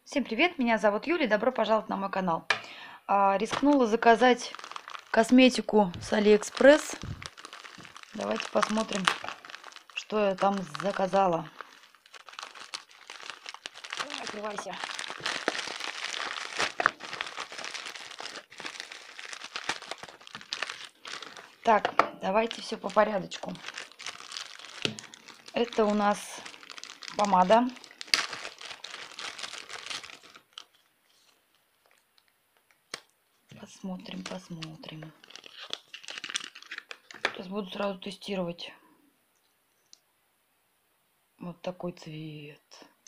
Всем привет, меня зовут Юлия, добро пожаловать на мой канал. Рискнула заказать косметику с Алиэкспресс. Давайте посмотрим, что я там заказала. Открывайся. Так, давайте все по порядочку. Это у нас помада. Посмотрим. Сейчас буду сразу тестировать. Вот такой цвет.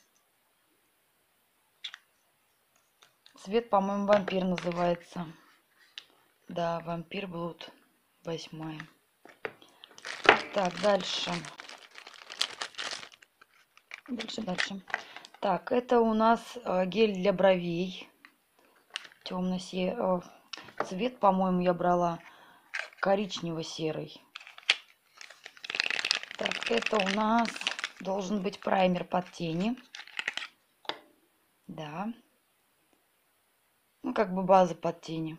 Цвет, по-моему, вампир называется. Да, вампир Блуд 8. Так, дальше. Дальше. Так, это у нас гель для бровей. Темно-серый. Цвет, по-моему, я брала коричнево-серый. Так, это у нас должен быть праймер под тени. Да. Ну, как бы база под тени.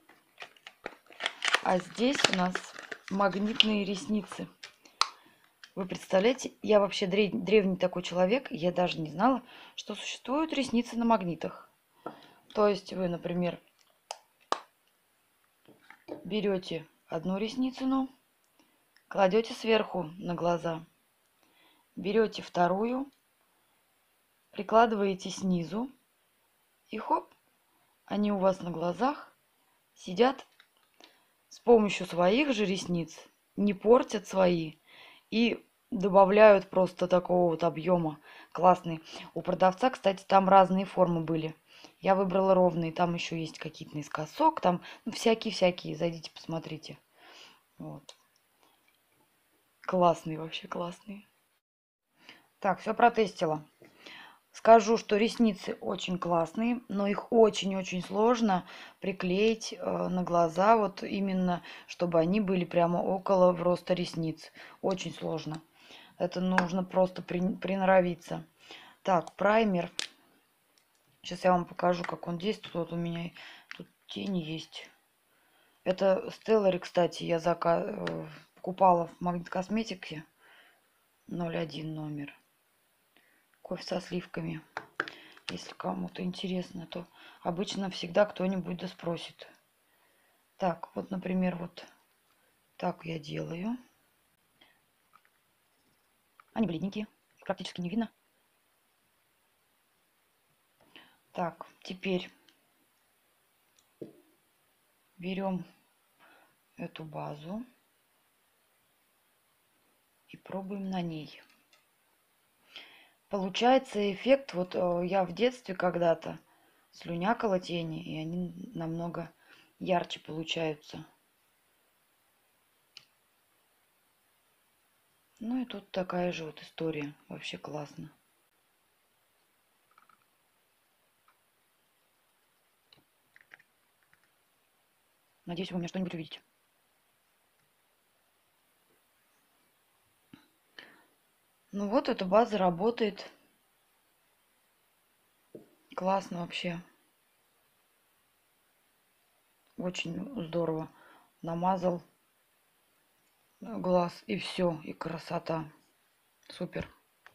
А здесь у нас магнитные ресницы. Вы представляете, я вообще древний такой человек, я даже не знала, что существуют ресницы на магнитах. То есть вы, например, берете одну ресницу, кладете сверху на глаза, берете вторую, прикладываете снизу, и хоп, они у вас на глазах сидят с помощью своих же ресниц, не портят свои и добавляют просто такого вот объема. Классный. У продавца, кстати, там разные формы были. Я выбрала ровные, там еще есть какие-то наискосок, там ну, всякие-всякие. Зайдите, посмотрите. Вот. Классные, вообще классные. Так, все протестила. Скажу, что ресницы очень классные, но их очень-очень сложно приклеить на глаза, вот именно, чтобы они были прямо около роста ресниц. Очень сложно. Это нужно просто приноровиться. Так, праймер. Сейчас я вам покажу, как он действует. Вот у меня тут тени есть. Это Stellary, кстати, я покупала в Магнит Косметике. 01 номер. Кофе со сливками. Если кому-то интересно, то обычно всегда кто-нибудь да спросит. Так, вот, например, вот так я делаю. Они бледненькие, практически не видно. Так, теперь берем эту базу и пробуем на ней. Получается эффект, вот я в детстве когда-то слюнякала тени, и они намного ярче получаются. Ну и тут такая же вот история. Вообще классно. Надеюсь, вы у меня что-нибудь увидите. Ну вот эта база работает. Классно вообще. Очень здорово. Намазал глаз и все, и красота. Супер.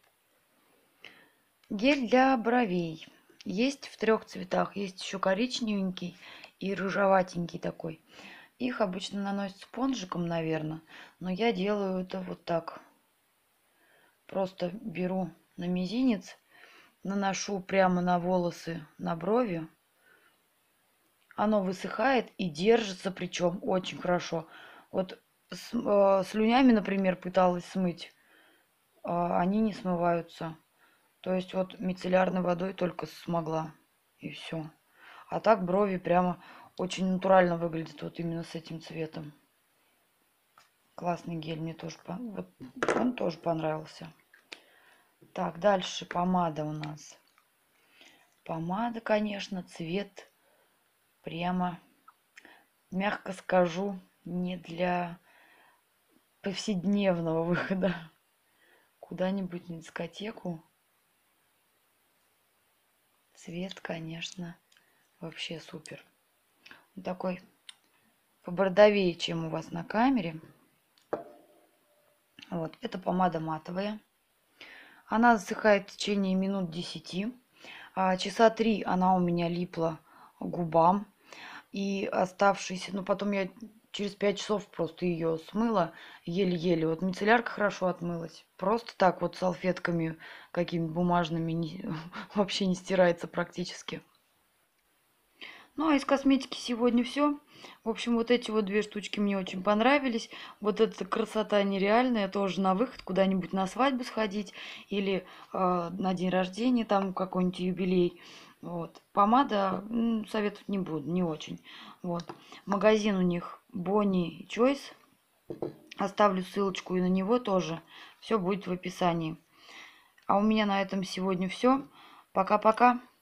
Гель для бровей. Есть в 3 цветах. Есть еще коричневенький и рыжеватенький такой. Их обычно наносят спонжиком, наверное. Но я делаю это вот так. Просто беру на мизинец, наношу прямо на волосы, на брови. Оно высыхает и держится, причем очень хорошо. Вот слюнями, например, пыталась смыть, они не смываются. То есть вот мицеллярной водой только смогла. И все. А так брови прямо очень натурально выглядят вот именно с этим цветом. Классный гель, мне тоже, вот, он тоже понравился. Так, дальше помада у нас. Помада, конечно, цвет прямо, мягко скажу, не для повседневного выхода куда-нибудь на дискотеку. Цвет, конечно, вообще супер. Такой побордовее, чем у вас на камере. Вот, это помада матовая. Она засыхает в течение минут 10. Часа 3 она у меня липла к губам. И оставшиеся, ну потом я через 5 часов просто ее смыла еле-еле. Вот мицеллярка хорошо отмылась. Просто так вот салфетками какими-то бумажными вообще не стирается практически. Ну, а из косметики сегодня все. В общем, вот эти вот две штучки мне очень понравились. Вот эта красота нереальная. Тоже на выход куда-нибудь на свадьбу сходить. Или на день рождения, там какой-нибудь юбилей. Вот. Помада советовать не буду, не очень. Вот. Магазин у них Bonnie Choice. Оставлю ссылочку и на него тоже. Все будет в описании. А у меня на этом сегодня все. Пока-пока.